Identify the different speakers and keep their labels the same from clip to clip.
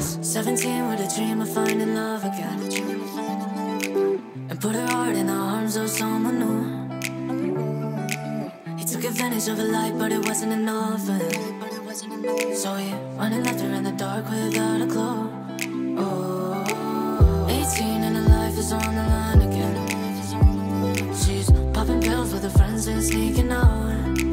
Speaker 1: was 17 with a dream of finding love again, and put her heart in the arms of someone new. He took advantage of her light, but it wasn't enough. So he running left her in the dark without a clue. Oh, 18 and her life is on the line again. She's popping pills with her friends and sneaking out.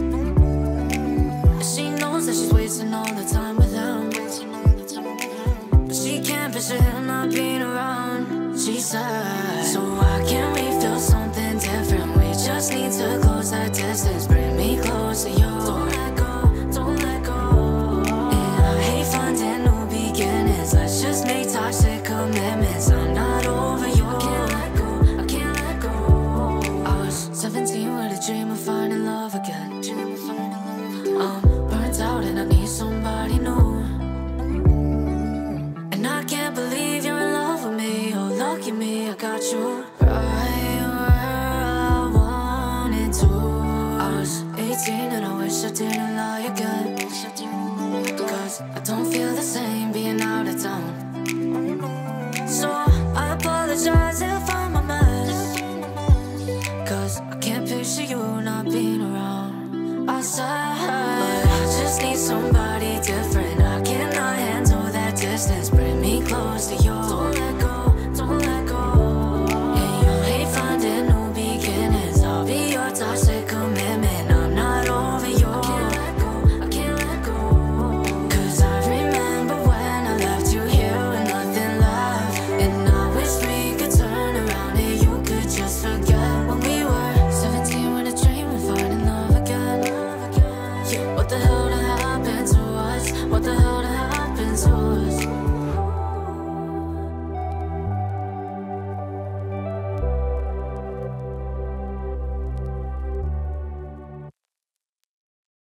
Speaker 1: She knows that she's wasting all the time with him, but she can't picture him not being around. She said, so why can't we feel something different? We just need to close that distance. Bring me close to you. Don't let go, don't let go. And I hate finding new beginnings. Let's just make toxic commitments. I'm not over you. I can't let go, I can't let go. I was 17 with a dream of finding love again. I'm burnt out and I need somebody new. And I can't believe you're in love with me. Oh, lucky me, I got you right where I wanted to. I was 18 and I wish I didn't lie again, cause I don't feel the same being out of town. So I apologize if I'm a mess, cause I can't picture you not being around. I said, but I just need somebody different. I cannot handle that distance. Bring me close to you. Don't let go, don't let go. And you hate finding new beginnings. I'll be your toxic commitment. I'm not over you. I can't let go, I can't let go. Cause I remember when I left you here with nothing left. And I wish we could turn around and you could just forget when we were 17 with a dream of finding love again. What the hell to